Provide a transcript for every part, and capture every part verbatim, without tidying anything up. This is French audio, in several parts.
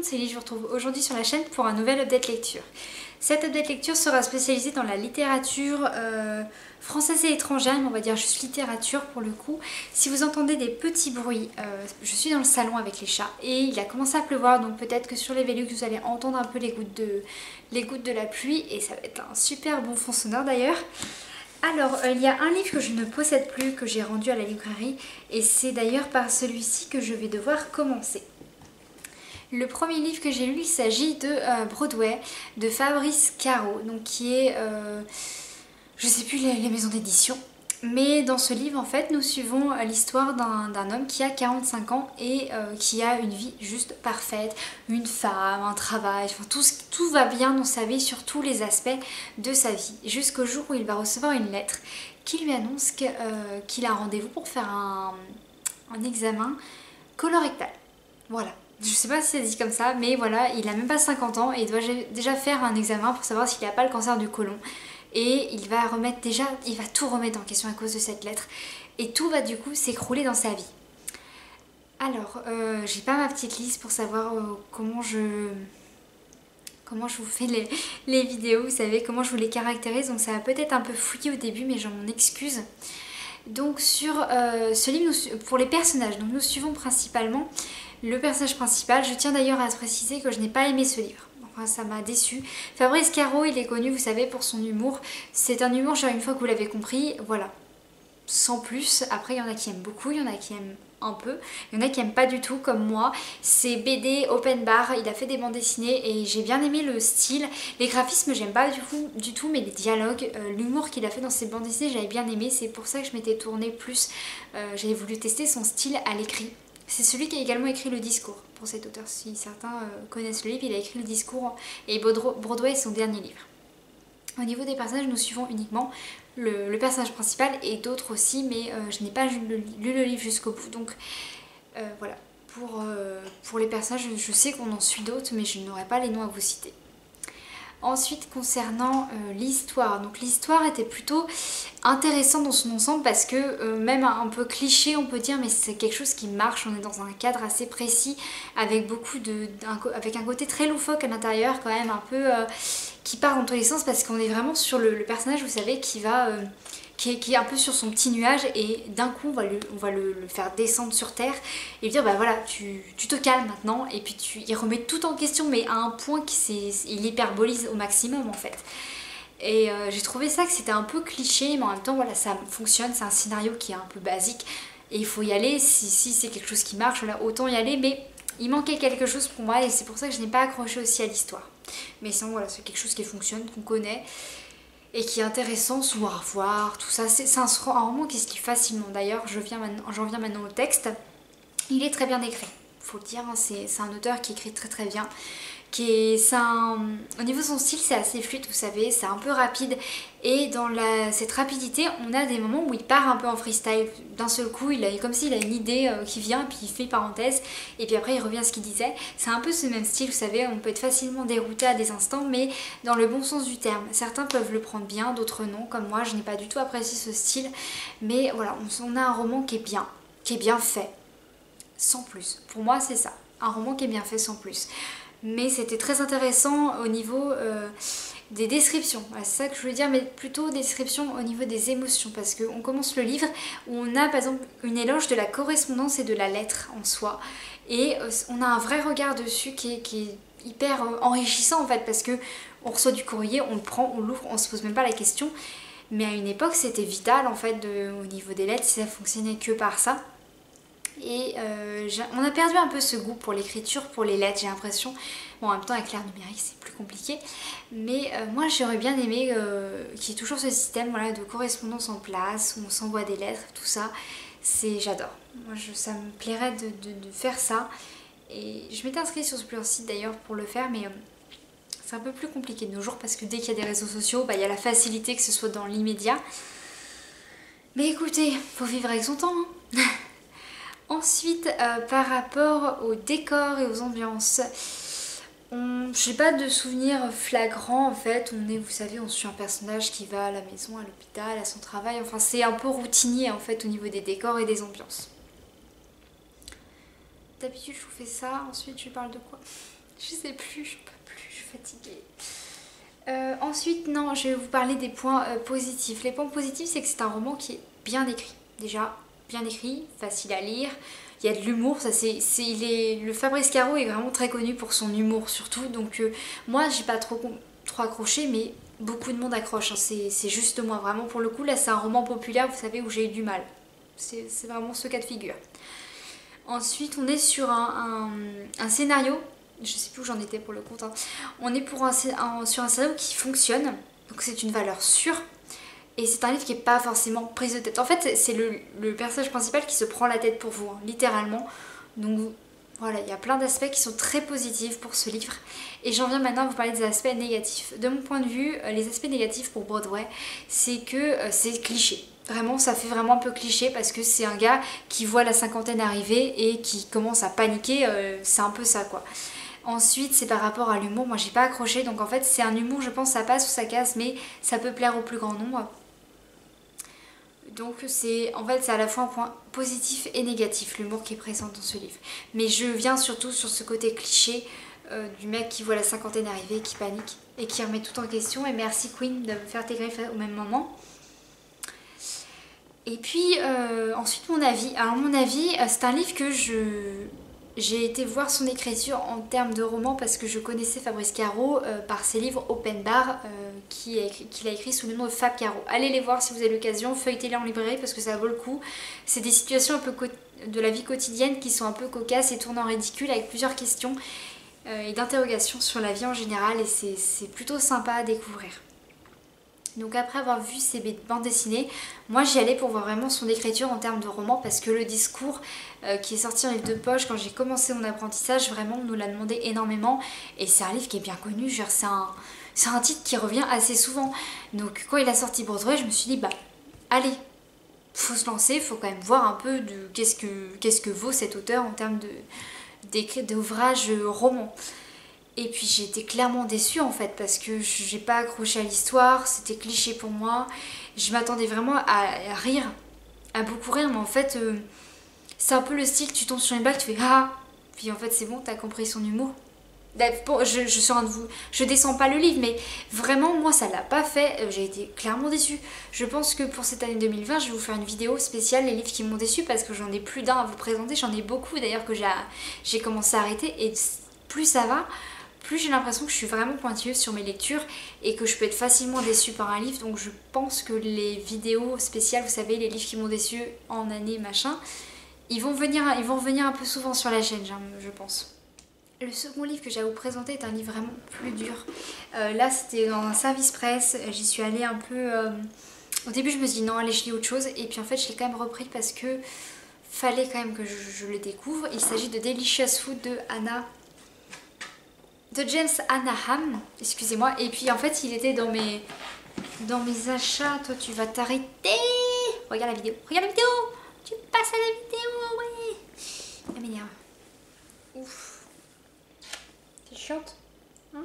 c'est Ellie, je vous retrouve aujourd'hui sur la chaîne pour un nouvel update lecture. Cette update lecture sera spécialisée dans la littérature euh, française et étrangère, mais on va dire juste littérature pour le coup. Si vous entendez des petits bruits, euh, je suis dans le salon avec les chats et il a commencé à pleuvoir, donc peut-être que sur les Velux vous allez entendre un peu les gouttes de, les gouttes de la pluie et ça va être un super bon fond sonore d'ailleurs. Alors, euh, il y a un livre que je ne possède plus, que j'ai rendu à la librairie, et c'est d'ailleurs par celui-ci que je vais devoir commencer. Le premier livre que j'ai lu, il s'agit de euh, Broadway, de Fabrice Caro, donc qui est, euh, je ne sais plus les, les maisons d'édition, mais dans ce livre, en fait, nous suivons l'histoire d'un homme qui a quarante-cinq ans et euh, qui a une vie juste parfaite, une femme, un travail, enfin, tout, tout va bien dans sa vie sur tous les aspects de sa vie, jusqu'au jour où il va recevoir une lettre qui lui annonce qu'il euh, qu'il a rendez-vous pour faire un, un examen colorectal. Voilà. Je sais pas si ça se dit comme ça, mais voilà, il a même pas cinquante ans et il doit déjà faire un examen pour savoir s'il n'a pas le cancer du côlon. Et il va remettre déjà, il va tout remettre en question à cause de cette lettre. Et tout va du coup s'écrouler dans sa vie. Alors, euh, j'ai pas ma petite liste pour savoir euh, comment je... comment je vous fais les, les vidéos, vous savez, comment je vous les caractérise. Donc ça va peut-être un peu fouiller au début, mais j'en m'en excuse. Donc sur euh, ce livre, nous, pour les personnages, donc nous suivons principalement le personnage principal. Je tiens d'ailleurs à préciser que je n'ai pas aimé ce livre. Enfin, ça m'a déçue. Fabrice Caro, il est connu, vous savez, pour son humour. C'est un humour, genre une fois que vous l'avez compris, voilà. Sans plus. Après, il y en a qui aiment beaucoup, il y en a qui aiment un peu. Il y en a qui aiment pas du tout, comme moi. C'est B D, open bar, il a fait des bandes dessinées et j'ai bien aimé le style. Les graphismes, j'aime pas du tout, du tout, mais les dialogues, euh, l'humour qu'il a fait dans ses bandes dessinées, j'avais bien aimé. C'est pour ça que je m'étais tournée plus. Euh, j'avais voulu tester son style à l'écrit. C'est celui qui a également écrit le discours, pour cet auteur. Si certains euh, connaissent le livre, il a écrit le discours et Broadway est son dernier livre. Au niveau des personnages, nous suivons uniquement le, le personnage principal et d'autres aussi, mais euh, je n'ai pas lu le, lu le livre jusqu'au bout. Donc euh, voilà, pour, euh, pour les personnages, je, je sais qu'on en suit d'autres, mais je n'aurai pas les noms à vous citer. Ensuite, concernant euh, l'histoire, donc l'histoire était plutôt intéressante dans son ensemble parce que euh, même un peu cliché on peut dire, mais c'est quelque chose qui marche. On est dans un cadre assez précis avec beaucoup de, un, avec un côté très loufoque à l'intérieur quand même, un peu euh, qui part dans tous les sens parce qu'on est vraiment sur le, le personnage, vous savez, qui va euh, Qui est, qui est un peu sur son petit nuage et d'un coup on va, le, on va le, le faire descendre sur terre et lui dire bah voilà tu, tu te calmes maintenant et puis tu, il remet tout en question mais à un point qu'il hyperbolise au maximum en fait. Et euh, j'ai trouvé ça que c'était un peu cliché mais en même temps voilà ça fonctionne, c'est un scénario qui est un peu basique et il faut y aller si, si c'est quelque chose qui marche, voilà, autant y aller, mais il manquait quelque chose pour moi et c'est pour ça que je n'ai pas accroché aussi à l'histoire. Mais sinon voilà, c'est quelque chose qui fonctionne, qu'on connaît et qui est intéressant, souvent à revoir, tout ça. C'est un, un roman qui se lit facilement. D'ailleurs, j'en viens, viens maintenant au texte. Il est très bien écrit, faut le dire. Hein, c'est un auteur qui écrit très très bien. Qui est, un, au niveau de son style, c'est assez fluide, vous savez, c'est un peu rapide. Et dans la, cette rapidité, on a des moments où il part un peu en freestyle. D'un seul coup, il a, comme s'il a une idée euh, qui vient, et puis il fait parenthèse, et puis après il revient à ce qu'il disait. C'est un peu ce même style, vous savez, on peut être facilement dérouté à des instants, mais dans le bon sens du terme. Certains peuvent le prendre bien, d'autres non, comme moi, je n'ai pas du tout apprécié ce style. Mais voilà, on, on a un roman qui est bien, qui est bien fait, sans plus. Pour moi, c'est ça, un roman qui est bien fait, sans plus. Mais c'était très intéressant au niveau euh, des descriptions, voilà, c'est ça que je voulais dire, mais plutôt des descriptions au niveau des émotions, parce qu'on commence le livre où on a par exemple une éloge de la correspondance et de la lettre en soi, et euh, on a un vrai regard dessus qui est, qui est hyper euh, enrichissant en fait, parce que on reçoit du courrier, on le prend, on l'ouvre, on se pose même pas la question, mais à une époque c'était vital en fait de, au niveau des lettres, si ça fonctionnait que par ça. Et euh, on a perdu un peu ce goût pour l'écriture, pour les lettres, j'ai l'impression. Bon, en même temps avec l'art numérique c'est plus compliqué, mais euh, moi j'aurais bien aimé euh, qu'il y ait toujours ce système, voilà, de correspondance en place, où on s'envoie des lettres, tout ça, c'est j'adore. Moi je, ça me plairait de, de, de faire ça, et je m'étais inscrite sur ce site d'ailleurs pour le faire, mais euh, c'est un peu plus compliqué de nos jours parce que dès qu'il y a des réseaux sociaux, bah, il y a la facilité que ce soit dans l'immédiat. Mais écoutez, faut vivre avec son temps, hein. Ensuite, euh, par rapport au décor et aux ambiances, je n'ai pas de souvenirs flagrants en fait. On est, vous savez, on suit un personnage qui va à la maison, à l'hôpital, à son travail. Enfin, c'est un peu routinier en fait au niveau des décors et des ambiances. D'habitude, je vous fais ça. Ensuite, je parle de quoi? Je Je sais plus, je peux plus, je suis fatiguée. Euh, ensuite, non, je vais vous parler des points euh, positifs. Les points positifs, c'est que c'est un roman qui est bien écrit. Déjà, bien écrit, facile à lire. Il y a de l'humour, ça c'est, c'est, il est, le Fabrice Caro est vraiment très connu pour son humour surtout. Donc euh, moi, j'ai pas trop, trop accroché, mais beaucoup de monde accroche. Hein. C'est, c'est juste moi, vraiment pour le coup. Là, c'est un roman populaire, vous savez, où j'ai eu du mal. C'est, c'est vraiment ce cas de figure. Ensuite, on est sur un, un, un scénario. Je sais plus où j'en étais pour le compte. Hein. On est pour un, un, sur un scénario qui fonctionne. Donc c'est une valeur sûre. Et c'est un livre qui n'est pas forcément prise de tête. En fait, c'est le, le personnage principal qui se prend la tête pour vous, hein, littéralement. Donc voilà, il y a plein d'aspects qui sont très positifs pour ce livre. Et j'en viens maintenant à vous parler des aspects négatifs. De mon point de vue, les aspects négatifs pour Broadway, c'est que euh, c'est cliché. Vraiment, ça fait vraiment un peu cliché parce que c'est un gars qui voit la cinquantaine arriver et qui commence à paniquer. Euh, c'est un peu ça, quoi. Ensuite, c'est par rapport à l'humour. Moi, j'ai pas accroché. Donc en fait, c'est un humour, je pense, ça passe ou ça casse, mais ça peut plaire au plus grand nombre. Donc c'est en fait c'est à la fois un point positif et négatif l'humour qui est présent dans ce livre. Mais je viens surtout sur ce côté cliché euh, du mec qui voit la cinquantaine arriver, qui panique et qui remet tout en question. Et merci Queen de me faire tes griffes au même moment. Et puis euh, ensuite mon avis. Alors mon avis, c'est un livre que je... J'ai été voir son écriture en termes de roman parce que je connaissais Fabrice Caro euh, par ses livres Open Bar euh, qu'il a, écrit, a écrit sous le nom de Fab Caro. Allez les voir si vous avez l'occasion, feuilletez-les en librairie parce que ça vaut le coup. C'est des situations un peu de la vie quotidienne qui sont un peu cocasses et tournent en ridicule avec plusieurs questions euh, et d'interrogations sur la vie en général et c'est plutôt sympa à découvrir. Donc après avoir vu ces bandes dessinées, moi j'y allais pour voir vraiment son écriture en termes de roman parce que le discours euh, qui est sorti en livre de poche quand j'ai commencé mon apprentissage, vraiment on nous l'a demandé énormément et c'est un livre qui est bien connu, c'est un, c'est un titre qui revient assez souvent. Donc quand il a sorti Broadway, je me suis dit bah allez, faut se lancer, faut quand même voir un peu de qu'est-ce que, qu'est-ce que vaut cet auteur en termes de, d'ouvrage roman. Et puis j'ai été clairement déçue en fait parce que j'ai pas accroché à l'histoire, c'était cliché pour moi. Je m'attendais vraiment à rire, à beaucoup rire, mais en fait euh, c'est un peu le style, tu tombes sur une blague, tu fais ah, puis en fait c'est bon, t'as compris son humour. Bon, je, je suis en train de vous, je descends pas le livre, mais vraiment moi ça l'a pas fait, j'ai été clairement déçue. Je pense que pour cette année deux mille vingt, je vais vous faire une vidéo spéciale les livres qui m'ont déçue parce que j'en ai plus d'un à vous présenter, j'en ai beaucoup d'ailleurs que j'ai commencé à arrêter et plus ça va, plus j'ai l'impression que je suis vraiment pointilleuse sur mes lectures et que je peux être facilement déçue par un livre. Donc je pense que les vidéos spéciales, vous savez, les livres qui m'ont déçue en année, machin, ils vont venir, ils vont revenir un peu souvent sur la chaîne, je pense. Le second livre que j'ai à vous présenter est un livre vraiment plus dur. Euh, là, c'était dans un service presse, j'y suis allée un peu... Euh... Au début, je me suis dit non, allez, je lis autre chose. Et puis en fait, je l'ai quand même repris parce que fallait quand même que je, je le découvre. Il s'agit de Delicious Food de Anna... de James Hannaham, excusez-moi, et puis en fait il était dans mes dans mes achats. Toi tu vas t'arrêter, regarde la vidéo, regarde la vidéo, tu passes à la vidéo, ouais. Elle m'énerve. Ouf, t'es chiante, hein?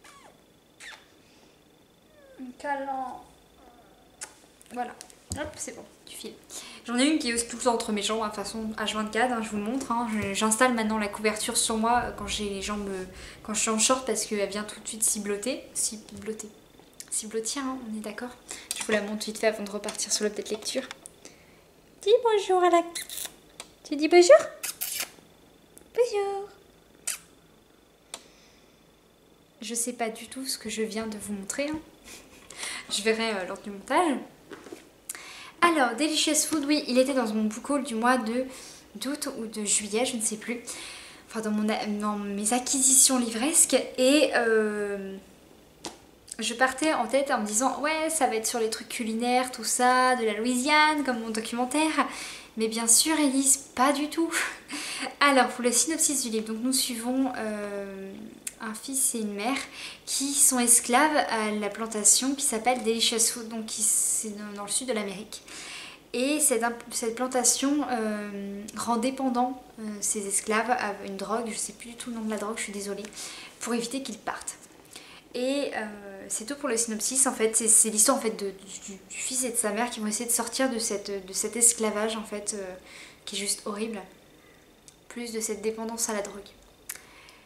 Un câlin. Voilà, hop, c'est bon, tu files. J'en ai une qui est tout le temps entre mes jambes, de toute façon H vingt-quatre, hein, je vous le montre. Hein. J'installe maintenant la couverture sur moi quand j'ai les jambes, quand je suis en short parce qu'elle vient tout de suite cibloter. Cibloter. Ciblotir, hein, on est d'accord. Je vous la montre vite fait avant de repartir sur l'update lecture. Dis bonjour à la... Tu dis bonjour? Bonjour. Je sais pas du tout ce que je viens de vous montrer. Hein. Je verrai euh, lors du montage. Alors, Delicious Food, oui, il était dans mon book haul du mois de d'août ou de juillet, je ne sais plus. Enfin, dans, mon, dans mes acquisitions livresques. Et euh, je partais en tête en me disant, ouais, ça va être sur les trucs culinaires, tout ça, de la Louisiane, comme mon documentaire. Mais bien sûr, Elise, pas du tout. Alors, pour le synopsis du livre, donc nous suivons... Euh, un fils et une mère qui sont esclaves à la plantation qui s'appelle Delicious Food, donc c'est dans le sud de l'Amérique. Et cette, cette plantation euh, rend dépendant euh, ces esclaves à une drogue, je ne sais plus du tout le nom de la drogue, je suis désolée, pour éviter qu'ils partent. Et euh, c'est tout pour le synopsis, en fait, c'est l'histoire en fait, de, du, du fils et de sa mère qui vont essayer de sortir de, cette, de cet esclavage en fait, euh, qui est juste horrible, plus de cette dépendance à la drogue.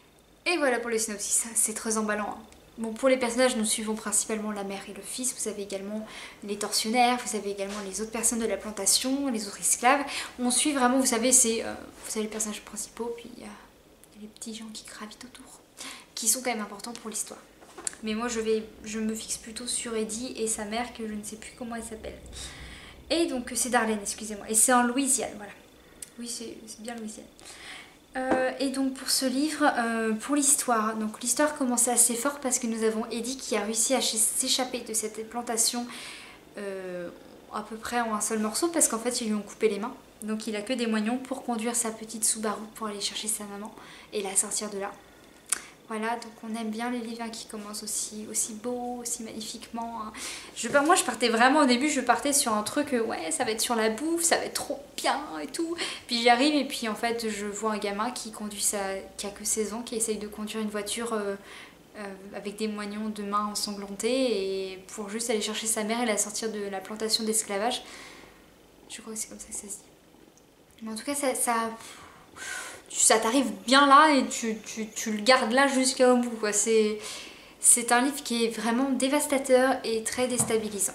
Et voilà pour le synopsis, c'est très emballant. Hein. Bon, pour les personnages, nous suivons principalement la mère et le fils. Vous avez également les tortionnaires, vous avez également les autres personnes de la plantation, les autres esclaves. On suit vraiment, vous savez, c'est euh, vous savez les personnages principaux, puis il y a les petits gens qui gravitent autour, qui sont quand même importants pour l'histoire. Mais moi, je, vais, je me fixe plutôt sur Eddie et sa mère, que je ne sais plus comment elle s'appelle. Et donc, c'est Darlene, excusez-moi. Et c'est en Louisiane, voilà. Oui, c'est bien Louisiane. Euh, et donc pour ce livre, euh, pour l'histoire, donc l'histoire commençait assez fort parce que nous avons Eddie qui a réussi à s'échapper de cette plantation euh, à peu près en un seul morceau parce qu'en fait ils lui ont coupé les mains. Donc il a que des moignons pour conduire sa petite Subaru pour aller chercher sa maman et la sortir de là. Voilà, donc on aime bien les livres hein, qui commencent aussi, aussi beau, aussi magnifiquement. Hein. Je, moi je partais vraiment au début, je partais sur un truc, euh, ouais ça va être sur la bouffe, ça va être trop bien et tout. Puis j'arrive et puis en fait je vois un gamin qui conduit sa, qui a que seize ans, qui essaye de conduire une voiture euh, euh, avec des moignons de main ensanglantés et pour juste aller chercher sa mère et la sortir de la plantation d'esclavage. Je crois que c'est comme ça que ça se dit. Mais en tout cas ça... ça ça t'arrive bien là et tu, tu, tu le gardes là jusqu'au bout. C'est un livre qui est vraiment dévastateur et très déstabilisant.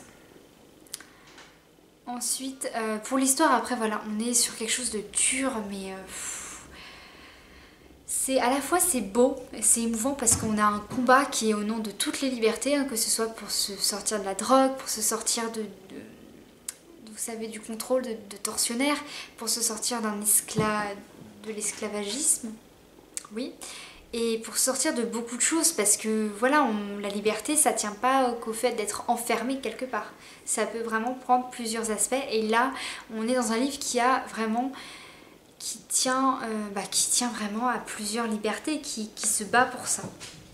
Ensuite, euh, pour l'histoire, après voilà, on est sur quelque chose de dur, mais... Euh, c'est à la fois c'est beau, c'est émouvant parce qu'on a un combat qui est au nom de toutes les libertés, hein, que ce soit pour se sortir de la drogue, pour se sortir de... de vous savez, du contrôle de, de tortionnaire, pour se sortir d'un esclave... de l'esclavagisme, oui, et pour sortir de beaucoup de choses parce que voilà, on, la liberté ça tient pas qu'au fait d'être enfermé quelque part, ça peut vraiment prendre plusieurs aspects et là on est dans un livre qui a vraiment qui tient, euh, bah, qui tient vraiment à plusieurs libertés, qui, qui se bat pour ça.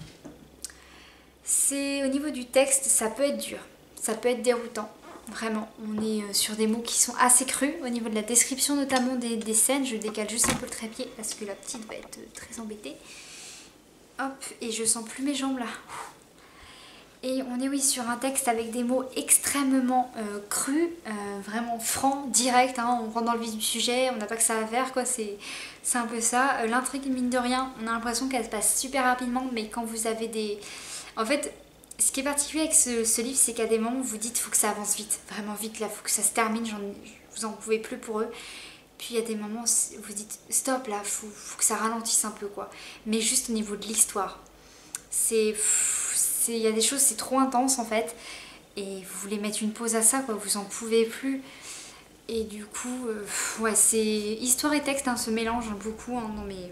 C'est au niveau du texte, ça peut être dur, ça peut être déroutant. Vraiment, on est sur des mots qui sont assez crus au niveau de la description notamment des, des scènes. Je décale juste un peu le trépied parce que la petite va être très embêtée. Hop, et je sens plus mes jambes là. Et on est oui sur un texte avec des mots extrêmement euh, crus, euh, vraiment francs, directs. Hein, on rentre dans le vif du sujet, on n'a pas que ça à faire, quoi. C'est un peu ça. Euh, L'intrigue, mine de rien, on a l'impression qu'elle se passe super rapidement, mais quand vous avez des... En fait... Ce qui est particulier avec ce, ce livre, c'est qu'à des moments, vous dites faut que ça avance vite, vraiment vite, là, faut que ça se termine, vous en pouvez plus pour eux. Puis il y a des moments, vous dites stop, là, faut, faut que ça ralentisse un peu, quoi. Mais juste au niveau de l'histoire, c'est, il y a des choses, c'est trop intense en fait, et vous voulez mettre une pause à ça, quoi, vous en pouvez plus. Et du coup, euh, ouais, c'est histoire et texte, hein, se mélangent beaucoup, hein, non mais...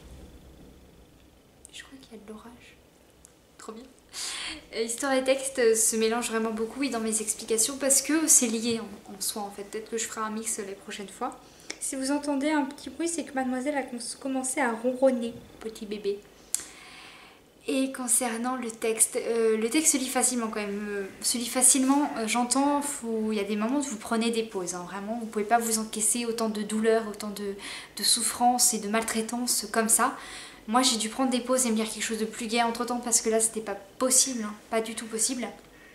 Je crois qu'il y a de l'orage, trop bien. Histoire et texte se mélangent vraiment beaucoup oui, dans mes explications parce que c'est lié en, en soi en fait. Peut-être que je ferai un mix les prochaines fois. Si vous entendez un petit bruit, c'est que mademoiselle a commencé à ronronner, petit bébé. Et concernant le texte, euh, le texte se lit facilement quand même. Euh, se lit facilement, euh, j'entends, il y a des moments où vous prenez des pauses. Hein, vraiment, vous ne pouvez pas vous encaisser autant de douleur, autant de, de souffrance et de maltraitance comme ça. Moi j'ai dû prendre des pauses et me lire quelque chose de plus gai entre temps parce que là c'était pas possible, hein, pas du tout possible.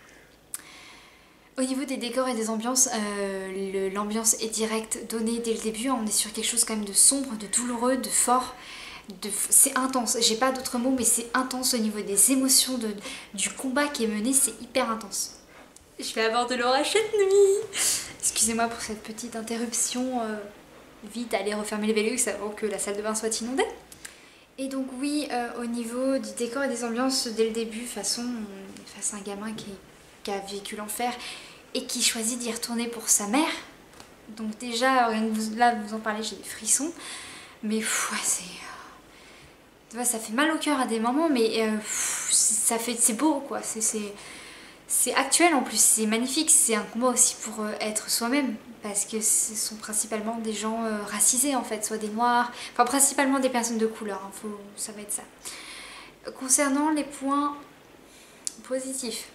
Au niveau des décors et des ambiances, euh, l'ambiance est directe, donnée dès le début, on est sur quelque chose quand même de sombre, de douloureux, de fort, de... c'est intense, j'ai pas d'autres mots mais c'est intense au niveau des émotions, de... du combat qui est mené, c'est hyper intense. Je vais avoir de l'orage cette nuit. Excusez-moi pour cette petite interruption, euh, vite aller refermer les Velux avant que la salle de bain soit inondée. Et donc oui, euh, au niveau du décor et des ambiances, dès le début, façon, on face à un gamin qui, qui a vécu l'enfer et qui choisit d'y retourner pour sa mère. Donc déjà, rien que vous, là, vous en parlez, j'ai des frissons. Mais ouais, c'est... Ça fait mal au cœur à des moments, mais euh, ça fait, c'est beau, quoi. C'est actuel en plus, c'est magnifique. C'est un combat aussi pour euh, être soi-même. Parce que ce sont principalement des gens euh, racisés en fait, soit des noirs, enfin principalement des personnes de couleur, hein, faut, ça va être ça. Concernant les points positifs,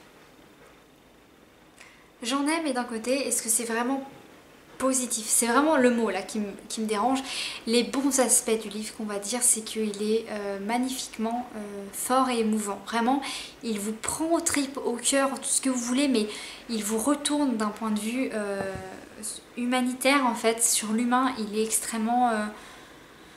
j'en ai mais d'un côté, est-ce que c'est vraiment positif? C'est vraiment le mot là qui me, qui me dérange. Les bons aspects du livre qu'on va dire, c'est qu'il est euh, magnifiquement euh, fort et émouvant. Vraiment, il vous prend aux tripes, au cœur, tout ce que vous voulez, mais il vous retourne d'un point de vue... Euh, humanitaire en fait, sur l'humain, il est extrêmement... Euh,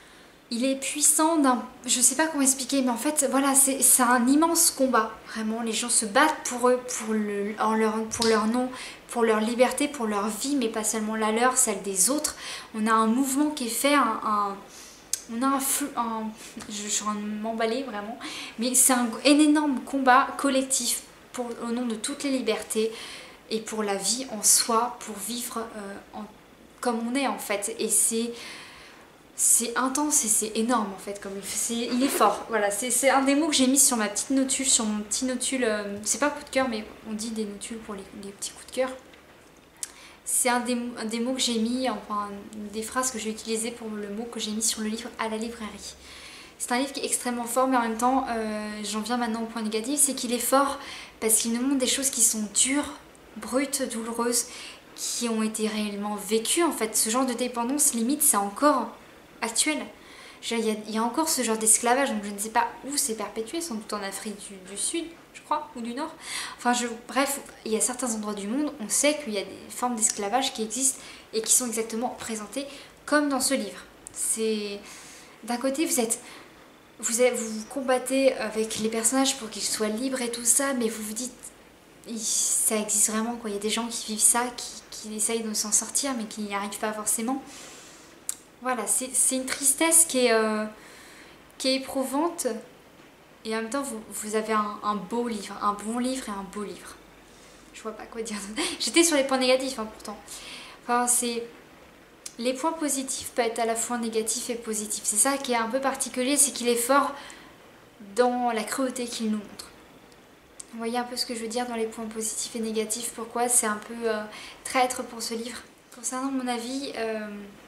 Il est puissant d'un... Je sais pas comment expliquer, mais en fait, voilà, c'est un immense combat. Vraiment, les gens se battent pour eux, pour, le, en leur, pour leur nom, pour leur liberté, pour leur vie, mais pas seulement la leur, celle des autres. On a un mouvement qui est fait, un... un on a un... un je, je suis en train de m'emballer, vraiment. Mais c'est un, un énorme combat collectif pour, au nom de toutes les libertés et pour la vie en soi, pour vivre euh, en, comme on est, en fait. Et c'est... C'est intense et c'est énorme en fait, comme il, il est fort. Voilà, c'est un des mots que j'ai mis sur ma petite notule, sur mon petit notule. Euh, c'est pas coup de cœur, mais on dit des notules pour les, les petits coups de cœur. C'est un des, un des mots que j'ai mis, enfin des phrases que j'ai utilisées pour le mot que j'ai mis sur le livre à la librairie. C'est un livre qui est extrêmement fort, mais en même temps, euh, j'en viens maintenant au point négatif, c'est qu'il est fort parce qu'il nous montre des choses qui sont dures, brutes, douloureuses, qui ont été réellement vécues en fait. Ce genre de dépendance, limite, c'est encore actuel. Il y, a, il y a encore ce genre d'esclavage, donc je ne sais pas où c'est perpétué, sans doute en Afrique du, du Sud, je crois, ou du Nord. Enfin, je, bref, il y a certains endroits du monde, on sait qu'il y a des formes d'esclavage qui existent et qui sont exactement présentées comme dans ce livre. C'est d'un côté, vous êtes, vous êtes, vous combattez avec les personnages pour qu'ils soient libres et tout ça, mais vous vous dites, ça existe vraiment, quoi. Il y a des gens qui vivent ça, qui, qui essayent de s'en sortir, mais qui n'y arrivent pas forcément. Voilà, c'est une tristesse qui est, euh, qui est éprouvante et en même temps vous, vous avez un, un beau livre, un bon livre et un beau livre. Je vois pas quoi dire. J'étais sur les points négatifs hein, pourtant. Enfin, c'est... Les points positifs peuvent être à la fois négatifs et positifs. C'est ça qui est un peu particulier, c'est qu'il est fort dans la cruauté qu'il nous montre. Vous voyez un peu ce que je veux dire dans les points positifs et négatifs, pourquoi c'est un peu euh, traître pour ce livre. Concernant mon avis... Euh,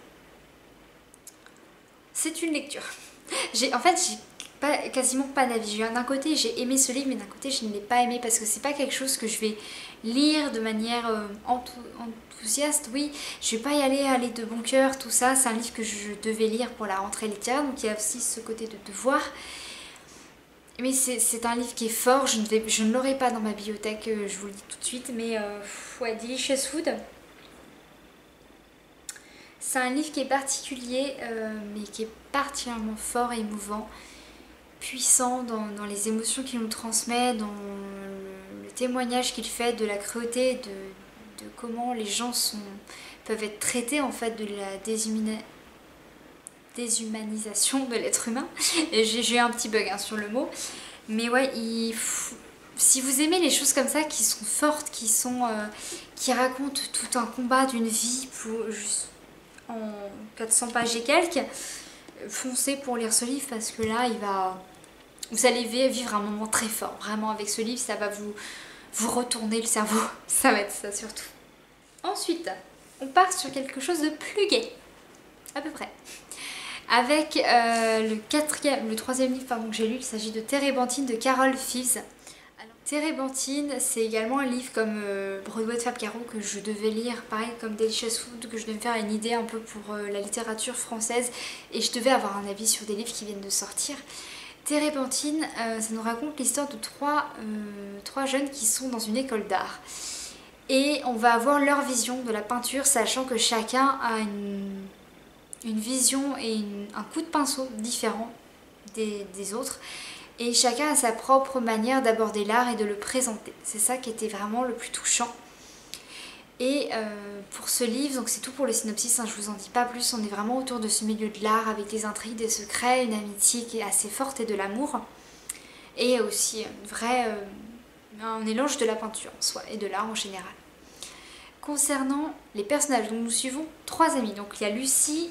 c'est une lecture. En fait, j'ai pas, quasiment pas d'avis. D'un côté, j'ai aimé ce livre, mais d'un côté, je ne l'ai pas aimé parce que c'est pas quelque chose que je vais lire de manière euh, enthousiaste. Oui, je vais pas y aller, aller de bon cœur, tout ça. C'est un livre que je devais lire pour la rentrée littéraire, donc il y a aussi ce côté de devoir. Mais c'est un livre qui est fort, je ne, vais, je ne l'aurai pas dans ma bibliothèque, je vous le dis tout de suite, mais euh, ouais, Delicious Food. C'est un livre qui est particulier, euh, mais qui est particulièrement fort et émouvant, puissant dans, dans les émotions qu'il nous transmet, dans le, le témoignage qu'il fait de la cruauté, de, de comment les gens sont, peuvent être traités en fait de la déshumana, déshumanisation de l'être humain. J'ai eu un petit bug hein, sur le mot, mais ouais, il, si vous aimez les choses comme ça qui sont fortes, qui, sont, euh, qui racontent tout un combat d'une vie pour juste en quatre cents pages et quelques, foncez pour lire ce livre parce que là il va, vous allez vivre un moment très fort vraiment avec ce livre, ça va vous, vous retourner le cerveau, ça va être ça surtout. Ensuite on part sur quelque chose de plus gai, à peu près, avec euh, le quatrième, le troisième livre pardon, que j'ai lu. Il s'agit de Térébenthine de Carol Fives. Térébenthine, c'est également un livre comme euh, Broadway de Fab Caro que je devais lire, pareil comme Delicious Food, que je devais me faire une idée un peu pour euh, la littérature française et je devais avoir un avis sur des livres qui viennent de sortir. Térébenthine, euh, ça nous raconte l'histoire de trois, euh, trois jeunes qui sont dans une école d'art et on va avoir leur vision de la peinture, sachant que chacun a une, une vision et une, un coup de pinceau différent des, des autres. Et chacun a sa propre manière d'aborder l'art et de le présenter. C'est ça qui était vraiment le plus touchant. Et euh, pour ce livre, donc c'est tout pour le synopsis, hein, je vous en dis pas plus, on est vraiment autour de ce milieu de l'art avec des intrigues, des secrets, une amitié qui est assez forte et de l'amour. Et aussi une vraie, euh, un éloge de la peinture en soi et de l'art en général. Concernant les personnages, donc nous suivons trois amis. Donc il y a Lucie,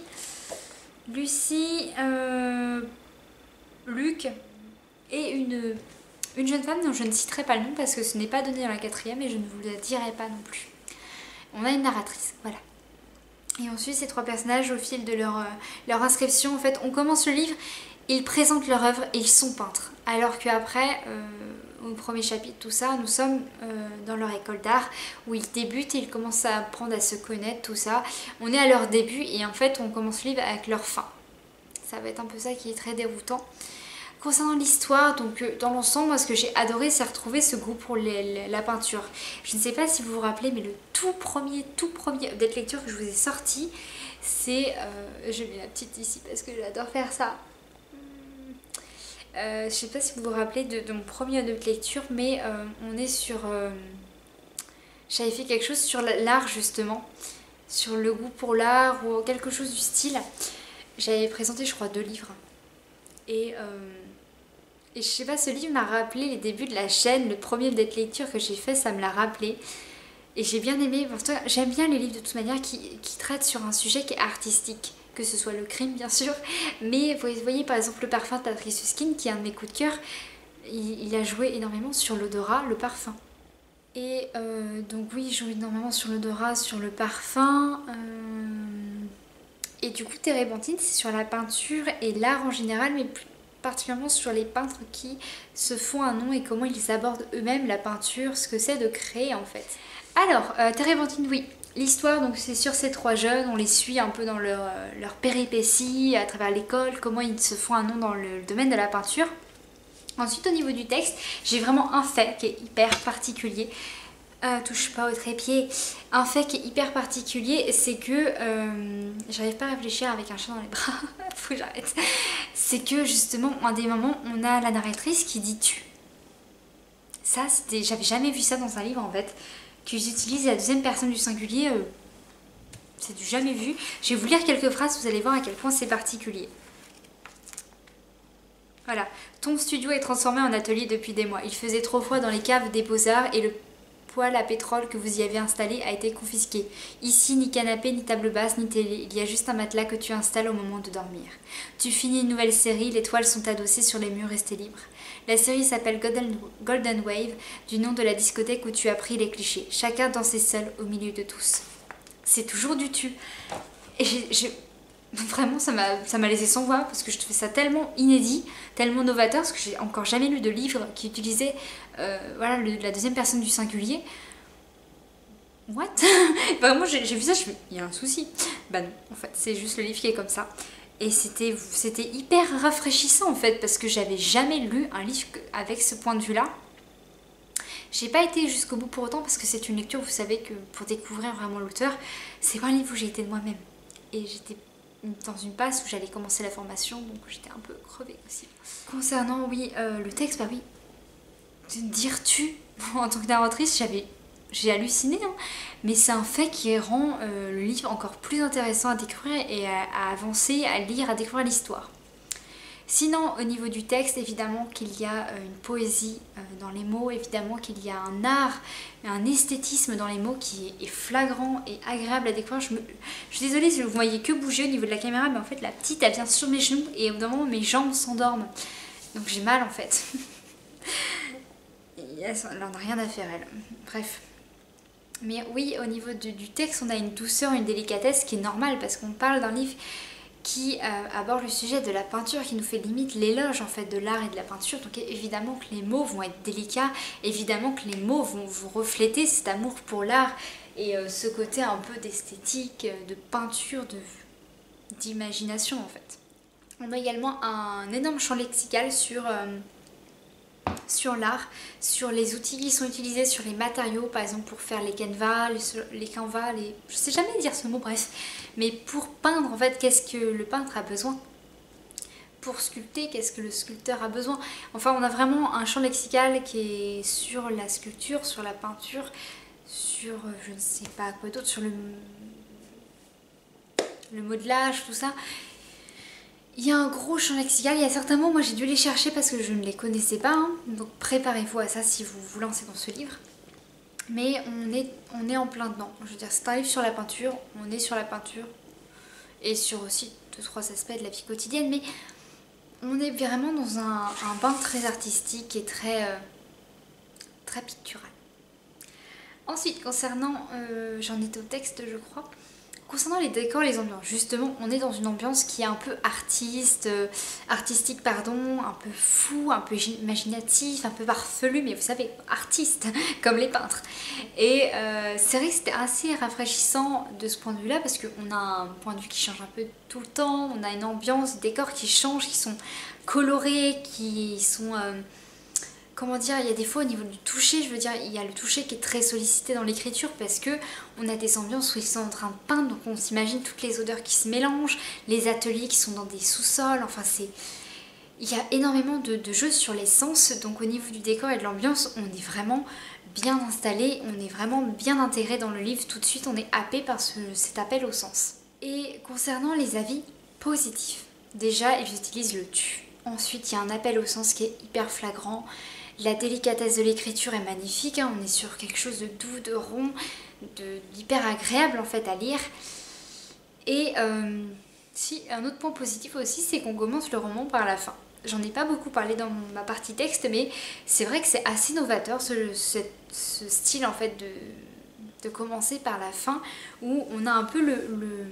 Lucie, euh, Luc... et une, une jeune femme dont je ne citerai pas le nom parce que ce n'est pas donné dans la quatrième et je ne vous le dirai pas non plus. On a une narratrice, voilà. Et ensuite ces trois personnages au fil de leur, euh, leur inscription, en fait on commence le livre, ils présentent leur œuvre et ils sont peintres. Alors qu'après, euh, au premier chapitre, tout ça, nous sommes euh, dans leur école d'art où ils débutent et ils commencent à apprendre à se connaître, tout ça. On est à leur début et en fait on commence le livre avec leur fin. Ça va être un peu ça qui est très déroutant. Concernant l'histoire, donc euh, dans l'ensemble, moi ce que j'ai adoré c'est retrouver ce goût pour les, les, la peinture. Je ne sais pas si vous vous rappelez, mais le tout premier, tout premier update lecture que je vous ai sorti, c'est... Euh, je mets la petite ici parce que j'adore faire ça. Euh, je sais pas si vous vous rappelez de, de mon premier update lecture, mais euh, on est sur... Euh, j'avais fait quelque chose sur l'art justement, sur le goût pour l'art ou quelque chose du style. J'avais présenté je crois deux livres. Et... Euh, Et je sais pas, ce livre m'a rappelé les débuts de la chaîne, le premier update lecture que j'ai fait, ça me l'a rappelé. Et j'ai bien aimé, j'aime bien les livres de toute manière qui, qui traitent sur un sujet qui est artistique, que ce soit le crime bien sûr, mais vous voyez par exemple Le Parfum de Patrice Süskind, qui est un de mes coups de cœur, il, il a joué énormément sur l'odorat, le parfum. Et euh, donc oui, il joue énormément sur l'odorat, sur le parfum. Euh... Et du coup, Térébenthine, c'est sur la peinture et l'art en général, mais plus particulièrement sur les peintres qui se font un nom et comment ils abordent eux-mêmes la peinture, ce que c'est de créer en fait. Alors, euh, Térébenthine, oui, l'histoire, donc c'est sur ces trois jeunes, on les suit un peu dans leur, euh, leur péripéties à travers l'école, comment ils se font un nom dans le domaine de la peinture. Ensuite, au niveau du texte, j'ai vraiment un fait qui est hyper particulier. Euh, touche pas au trépied. Un fait qui est hyper particulier, c'est que euh, j'arrive pas à réfléchir avec un chat dans les bras, faut que j'arrête. C'est que justement, un des moments, on a la narratrice qui dit tu. Ça, c'était, j'avais jamais vu ça dans un livre en fait, qu'ils utilisent la deuxième personne du singulier. Euh, c'est du jamais vu. Je vais vous lire quelques phrases, vous allez voir à quel point c'est particulier. Voilà. Ton studio est transformé en atelier depuis des mois. Il faisait trop froid dans les caves des Beaux-Arts et le poêle à pétrole que vous y avez installé a été confisqué. Ici, ni canapé, ni table basse, ni télé. Il y a juste un matelas que tu installes au moment de dormir. Tu finis une nouvelle série, les toiles sont adossées sur les murs restés libres. La série s'appelle Golden, Golden Wave, du nom de la discothèque où tu as pris les clichés. Chacun dansait seul au milieu de tous. C'est toujours du tu. Et j'ai... Vraiment, ça m'a laissé sans voix parce que je trouvais ça tellement inédit, tellement novateur, parce que j'ai encore jamais lu de livre qui utilisait euh, voilà, le, la deuxième personne du singulier. What? Vraiment, j'ai vu ça, je me il y a un souci. Bah non, en fait, c'est juste le livre qui est comme ça. Et c'était hyper rafraîchissant en fait, parce que j'avais jamais lu un livre avec ce point de vue-là. J'ai pas été jusqu'au bout pour autant, parce que c'est une lecture, vous savez que pour découvrir vraiment l'auteur, c'est pas un livre où j'ai été de moi-même. Et j'étais dans une passe où j'allais commencer la formation, donc j'étais un peu crevée aussi. Concernant, oui, euh, le texte, bah oui, dire tu, en tant que narratrice, j'avais, j'ai halluciné, hein, mais c'est un fait qui rend euh, le livre encore plus intéressant à découvrir et à, à avancer, à lire, à découvrir l'histoire. Sinon, au niveau du texte, évidemment qu'il y a une poésie dans les mots, évidemment qu'il y a un art, un esthétisme dans les mots qui est flagrant et agréable à découvrir. Je, me... je suis désolée si vous ne voyez que bouger au niveau de la caméra, mais en fait la petite elle vient sur mes genoux et au bout d'un moment mes jambes s'endorment. Donc j'ai mal en fait. Elle n'a rien à faire elle. Bref. Mais oui, au niveau du, du texte, on a une douceur, une délicatesse qui est normale parce qu'on parle d'un livre qui euh, aborde le sujet de la peinture, qui nous fait limite l'éloge en fait de l'art et de la peinture. Donc évidemment que les mots vont être délicats, évidemment que les mots vont vous refléter cet amour pour l'art et euh, ce côté un peu d'esthétique, de peinture, de d'imagination en fait. On a également un énorme champ lexical sur, euh, sur l'art, sur les outils qui sont utilisés, sur les matériaux, par exemple pour faire les canevas, les, les canvas, les... je sais jamais dire ce mot, bref. Mais pour peindre, en fait, qu'est-ce que le peintre a besoin? Pour sculpter, qu'est-ce que le sculpteur a besoin? Enfin, on a vraiment un champ lexical qui est sur la sculpture, sur la peinture, sur, je ne sais pas quoi d'autre, sur le, le modelage, tout ça. Il y a un gros champ lexical, il y a certains mots, moi j'ai dû les chercher parce que je ne les connaissais pas, hein. Donc préparez-vous à ça si vous vous lancez dans ce livre. Mais on est, on est en plein dedans. Je veux dire, c'est un livre sur la peinture, on est sur la peinture et sur aussi deux trois aspects de la vie quotidienne, mais on est vraiment dans un, un bain très artistique et très, euh, très pictural. Ensuite, concernant, euh, j'en étais au texte je crois, Concernant les décors, les ambiances, justement, on est dans une ambiance qui est un peu artiste, euh, artistique, pardon, un peu fou, un peu imaginatif, un peu farfelu, mais vous savez, artiste, comme les peintres. Et euh, c'est vrai que c'était assez rafraîchissant de ce point de vue-là, parce qu'on a un point de vue qui change un peu tout le temps, on a une ambiance, des décors qui changent, qui sont colorés, qui sont... Euh, comment dire, il y a des fois au niveau du toucher, je veux dire, il y a le toucher qui est très sollicité dans l'écriture parce que on a des ambiances où ils sont en train de peindre, donc on s'imagine toutes les odeurs qui se mélangent, les ateliers qui sont dans des sous-sols, enfin c'est... Il y a énormément de, de jeux sur les sens, donc au niveau du décor et de l'ambiance, on est vraiment bien installé, on est vraiment bien intégré dans le livre, tout de suite on est happé par ce, cet appel au sens. Et concernant les avis positifs, déjà ils utilisent le tu. Ensuite il y a un appel au sens qui est hyper flagrant. La délicatesse de l'écriture est magnifique, hein, on est sur quelque chose de doux, de rond, d'hyper agréable en fait à lire. Et euh, si, un autre point positif aussi, c'est qu'on commence le roman par la fin. J'en ai pas beaucoup parlé dans ma partie texte, mais c'est vrai que c'est assez novateur ce, ce, ce style en fait de, de commencer par la fin, où on a un peu le... le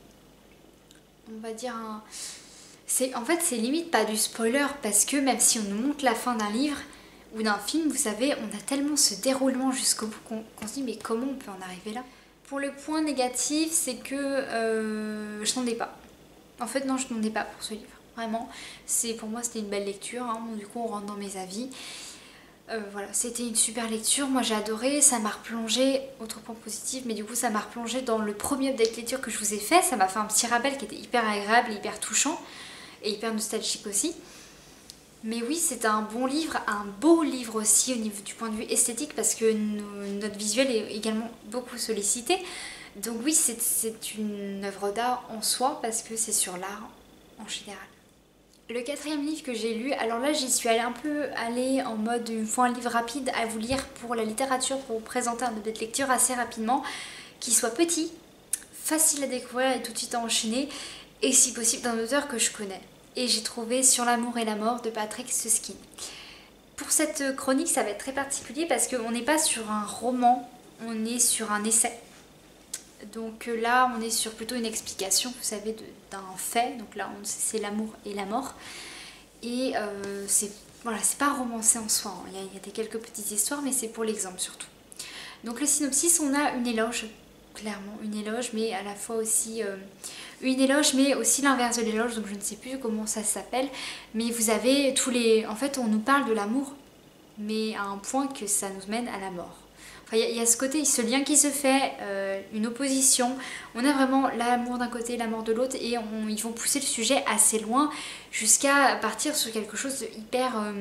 on va dire un... En fait c'est limite pas du spoiler, parce que même si on nous montre la fin d'un livre, ou d'un film, vous savez, on a tellement ce déroulement jusqu'au bout qu'on qu se dit mais comment on peut en arriver là? Pour le point négatif, c'est que euh, je n'en ai pas. En fait non, je n'en ai pas pour ce livre, vraiment. C'est pour moi c'était une belle lecture, hein. Bon, du coup on rentre dans mes avis. Euh, voilà, c'était une super lecture, moi j'ai adoré, ça m'a replongé, autre point positif, mais du coup ça m'a replongé dans le premier update lecture que je vous ai fait, ça m'a fait un petit rappel qui était hyper agréable, hyper touchant et hyper nostalgique aussi. Mais oui, c'est un bon livre, un beau livre aussi au niveau du point de vue esthétique parce que nous, notre visuel est également beaucoup sollicité. Donc oui, c'est une œuvre d'art en soi parce que c'est sur l'art en général. Le quatrième livre que j'ai lu, alors là j'y suis allée un peu allée en mode une fois un livre rapide à vous lire pour la littérature, pour vous présenter un update lecture assez rapidement, qui soit petit, facile à découvrir et tout de suite à enchaîner, et si possible d'un auteur que je connais. Et j'ai trouvé Sur l'amour et la mort de Patrick Süskind. Pour cette chronique, ça va être très particulier parce qu'on n'est pas sur un roman, on est sur un essai. Donc là, on est sur plutôt une explication, vous savez, d'un fait. Donc là, c'est l'amour et la mort. Et euh, c'est voilà, c'est pas romancé en soi, hein. Il y a, il y a des quelques petites histoires, mais c'est pour l'exemple surtout. Donc le synopsis, on a une éloge, clairement une éloge, mais à la fois aussi... Euh, une éloge mais aussi l'inverse de l'éloge, donc je ne sais plus comment ça s'appelle, mais vous avez tous les... En fait on nous parle de l'amour, mais à un point que ça nous mène à la mort. Enfin il y, y a ce côté, ce lien qui se fait, euh, une opposition, on a vraiment l'amour d'un côté, la mort de l'autre, et on, ils vont pousser le sujet assez loin, jusqu'à partir sur quelque chose de hyper, euh,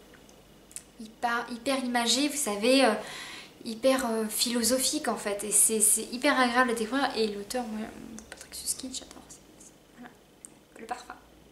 hyper, hyper imagé, vous savez, euh, hyper euh, philosophique en fait, et c'est hyper agréable à découvrir, et l'auteur... Ouais, Süskind, j'adore. Voilà, le parfum.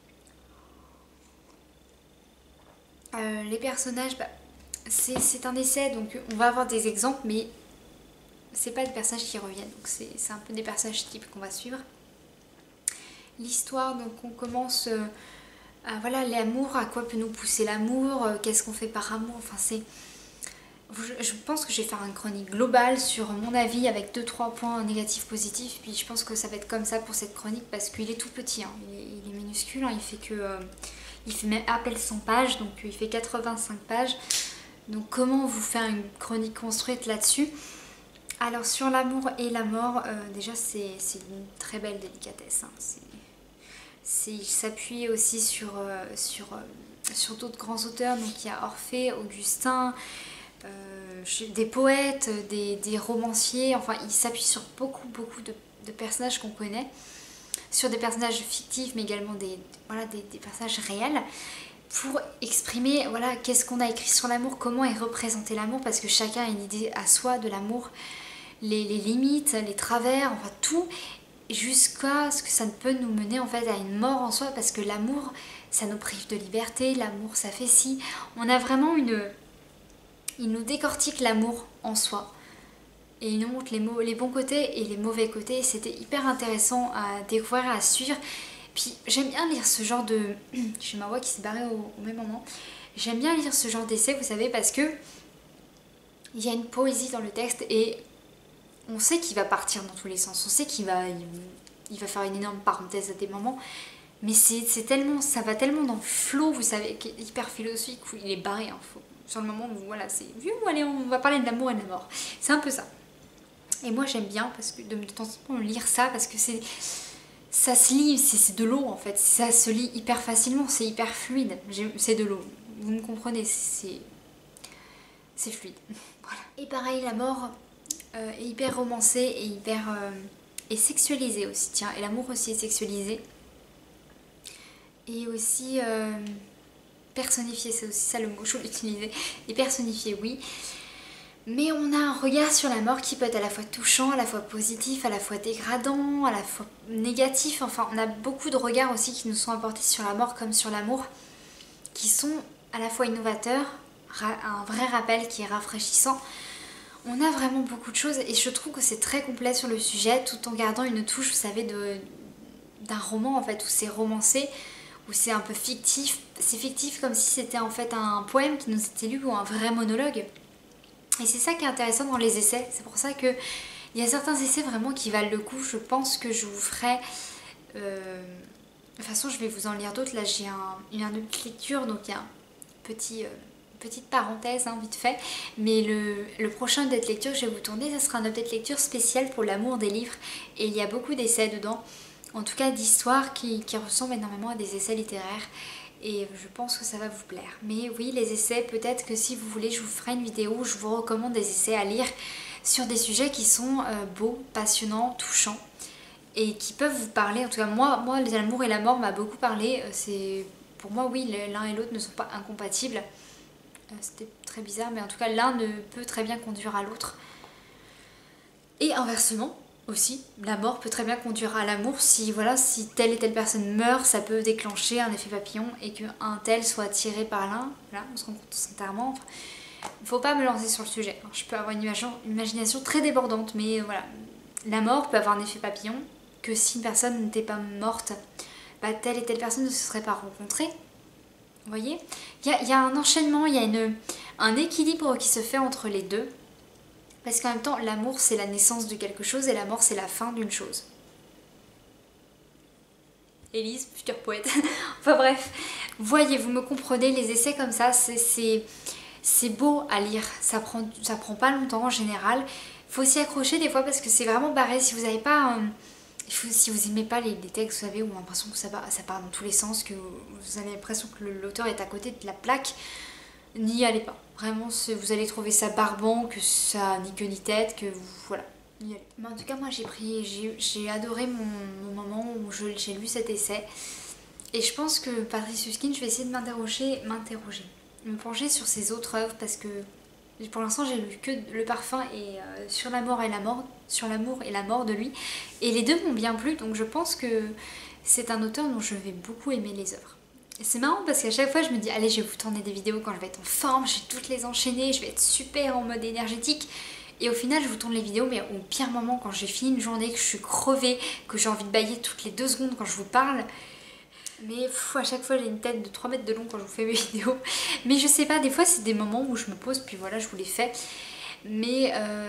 Euh, les personnages, bah, c'est un essai, donc on va avoir des exemples, mais c'est pas des personnages qui reviennent, donc c'est un peu des personnages types qu'on va suivre. L'histoire, donc on commence euh, à voilà l'amour, à quoi peut nous pousser l'amour, euh, qu'est-ce qu'on fait par amour, enfin c'est... Je pense que je vais faire une chronique globale sur mon avis avec deux trois points négatifs positifs, puis je pense que ça va être comme ça pour cette chronique parce qu'il est tout petit, hein. il, est, il est minuscule, hein. Il fait que euh, il fait même à peine cent pages, donc il fait quatre-vingt-cinq pages. Donc comment vous faire une chronique construite là-dessus? Alors sur l'amour et la mort, euh, déjà c'est une très belle délicatesse, hein. C'est, il s'appuie aussi sur, euh, sur, euh, sur d'autres grands auteurs, donc il y a Orphée, Augustin, Euh, des poètes, des, des romanciers, enfin il s'appuie sur beaucoup beaucoup de, de personnages qu'on connaît, sur des personnages fictifs mais également des, voilà, des, des personnages réels pour exprimer voilà, qu'est-ce qu'on a écrit sur l'amour, comment est représenté l'amour, parce que chacun a une idée à soi de l'amour, les, les limites, les travers, enfin tout, jusqu'à ce que ça ne peut nous mener en fait à une mort en soi, parce que l'amour ça nous prive de liberté, l'amour ça fait si, on a vraiment une... Il nous décortique l'amour en soi et il nous montre les, les bons côtés et les mauvais côtés. C'était hyper intéressant à découvrir, à suivre. Puis j'aime bien lire ce genre de... J'ai ma voix qui s'est barrée au, au même moment. J'aime bien lire ce genre d'essai, vous savez, parce que il y a une poésie dans le texte et on sait qu'il va partir dans tous les sens, on sait qu'il va, il, il va faire une énorme parenthèse à des moments, mais c'est tellement, ça va tellement dans le flow, vous savez, qui est hyper philosophique, où il est barré, hein, faut, sur le moment où voilà, c'est vu, allez, on va parler de l'amour et de la mort, c'est un peu ça. Et moi j'aime bien parce que de, de temps en temps lire ça, parce que c'est, ça se lit, c'est de l'eau en fait, ça se lit hyper facilement, c'est hyper fluide, c'est de l'eau, vous me comprenez, c'est c'est fluide. Voilà. Et pareil, la mort euh, est hyper romancée et hyper euh, et sexualisée aussi, tiens, et l'amour aussi est sexualisé. Et aussi euh, personnifié, c'est aussi ça le mot, je voulais l'utiliser. Et personnifié, oui. Mais on a un regard sur la mort qui peut être à la fois touchant, à la fois positif, à la fois dégradant, à la fois négatif. Enfin, on a beaucoup de regards aussi qui nous sont apportés sur la mort comme sur l'amour, qui sont à la fois innovateurs, un vrai rappel qui est rafraîchissant. On a vraiment beaucoup de choses et je trouve que c'est très complet sur le sujet, tout en gardant une touche, vous savez, d'un roman en fait, où c'est romancé, où c'est un peu fictif. C'est fictif comme si c'était en fait un poème qui nous était lu ou un vrai monologue. Et c'est ça qui est intéressant dans les essais. C'est pour ça que il y a certains essais vraiment qui valent le coup. Je pense que je vous ferai... Euh... De toute façon, je vais vous en lire d'autres. Là, j'ai un... une autre lecture, donc il y a un petit... Euh... petite parenthèse, hein, vite fait. Mais le, le prochain update lecture que je vais vous tourner, ça sera un update lecture spécial pour l'amour des livres. Et il y a beaucoup d'essais dedans. En tout cas, d'histoires qui, qui ressemblent énormément à des essais littéraires. Et je pense que ça va vous plaire. Mais oui, les essais, peut-être que si vous voulez, je vous ferai une vidéo où je vous recommande des essais à lire sur des sujets qui sont euh, beaux, passionnants, touchants et qui peuvent vous parler. En tout cas, moi, moi l'amour et la mort m'a beaucoup parlé. C'est, pour moi, oui, l'un et l'autre ne sont pas incompatibles. Euh, C'était très bizarre, mais en tout cas, l'un ne peut très bien conduire à l'autre. Et inversement, aussi, la mort peut très bien conduire à l'amour. Si voilà, si telle et telle personne meurt, ça peut déclencher un effet papillon et qu'un tel soit attiré par l'un. Là, on se rend compte sincèrement. Enfin, il ne faut pas me lancer sur le sujet. Je peux avoir une imagination très débordante, mais voilà, la mort peut avoir un effet papillon que si une personne n'était pas morte, bah, telle et telle personne ne se serait pas rencontrée. Vous voyez, il y a, y a un enchaînement, il y a une, un équilibre qui se fait entre les deux. Parce qu'en même temps, l'amour c'est la naissance de quelque chose et la mort c'est la fin d'une chose. Élise, future poète. Enfin bref, voyez, vous me comprenez, les essais comme ça, c'est beau à lire. Ça prend, ça prend pas longtemps en général. Faut s'y accrocher des fois parce que c'est vraiment barré. Si vous n'avez pas... Euh, si vous n'aimez pas les, les textes, vous savez, ou l'impression que ça, ça part dans tous les sens, que vous avez l'impression que l'auteur est à côté de la plaque, n'y allez pas. Vraiment, vous allez trouver ça barbant, que ça ni queue ni tête, que vous, voilà, n'y allez. Mais en tout cas, moi j'ai pris, j'ai adoré mon, mon moment où j'ai lu cet essai. Et je pense que Patrice Süskind, je vais essayer de m'interroger, m'interroger, me pencher sur ses autres œuvres parce que pour l'instant j'ai lu que Le Parfum et euh, Sur la mort et la mort, sur l'amour et la mort de lui. Et les deux m'ont bien plu, donc je pense que c'est un auteur dont je vais beaucoup aimer les œuvres. C'est marrant parce qu'à chaque fois je me dis allez, je vais vous tourner des vidéos quand je vais être en forme, je vais toutes les enchaîner, je vais être super en mode énergétique. Et au final je vous tourne les vidéos mais au pire moment, quand j'ai fini une journée, que je suis crevée, que j'ai envie de bâiller toutes les deux secondes quand je vous parle. Mais pff, à chaque fois j'ai une tête de trois mètres de long quand je vous fais mes vidéos. Mais je sais pas, des fois c'est des moments où je me pose puis voilà, je vous les fais. Mais euh,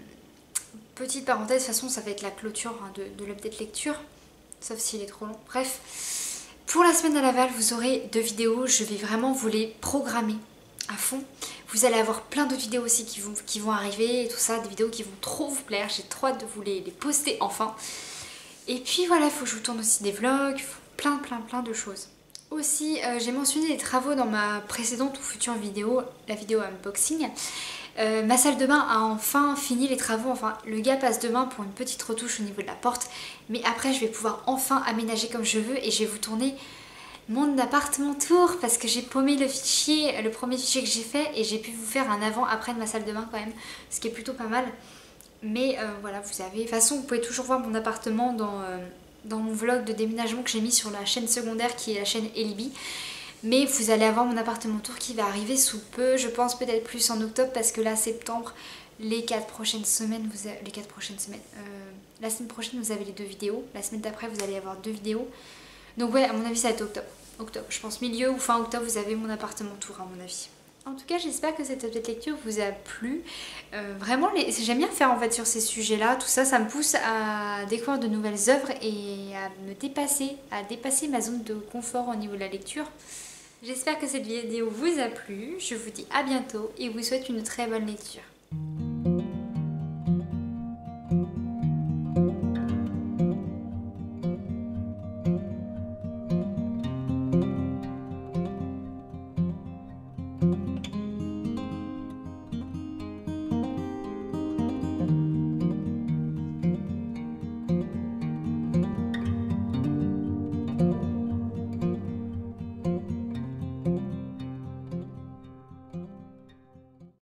petite parenthèse, de toute façon ça va être la clôture hein, de, de l'update lecture. Sauf s'il est trop long. Bref. Pour la semaine à Laval, vous aurez deux vidéos, je vais vraiment vous les programmer à fond. Vous allez avoir plein d'autres vidéos aussi qui vont, qui vont arriver et tout ça, des vidéos qui vont trop vous plaire. J'ai trop hâte de vous les, les poster enfin. Et puis voilà, il faut que je vous tourne aussi des vlogs, plein plein plein de choses. Aussi, euh, j'ai mentionné les travaux dans ma précédente ou future vidéo, la vidéo unboxing. Euh, ma salle de bain a enfin fini les travaux, enfin le gars passe demain pour une petite retouche au niveau de la porte, mais après je vais pouvoir enfin aménager comme je veux et je vais vous tourner mon appartement tour parce que j'ai paumé le fichier, le premier fichier que j'ai fait et j'ai pu vous faire un avant-après de ma salle de bain quand même, ce qui est plutôt pas mal. Mais euh, voilà, vous avez, de toute façon vous pouvez toujours voir mon appartement dans, euh, dans mon vlog de déménagement que j'ai mis sur la chaîne secondaire qui est la chaîne Elibi. Mais vous allez avoir mon appartement tour qui va arriver sous peu, je pense peut-être plus en octobre parce que là septembre, les quatre prochaines semaines, vous avez, les quatre prochaines semaines, euh, la semaine prochaine vous avez les deux vidéos, la semaine d'après vous allez avoir deux vidéos. Donc ouais, à mon avis ça va être octobre, octobre, je pense milieu ou fin octobre vous avez mon appartement tour à mon avis. En tout cas, j'espère que cette update lecture vous a plu. Euh, vraiment, les... j'aime bien faire en fait sur ces sujets-là. Tout ça, ça me pousse à découvrir de nouvelles œuvres et à me dépasser, à dépasser ma zone de confort au niveau de la lecture. J'espère que cette vidéo vous a plu. Je vous dis à bientôt et vous souhaite une très bonne lecture.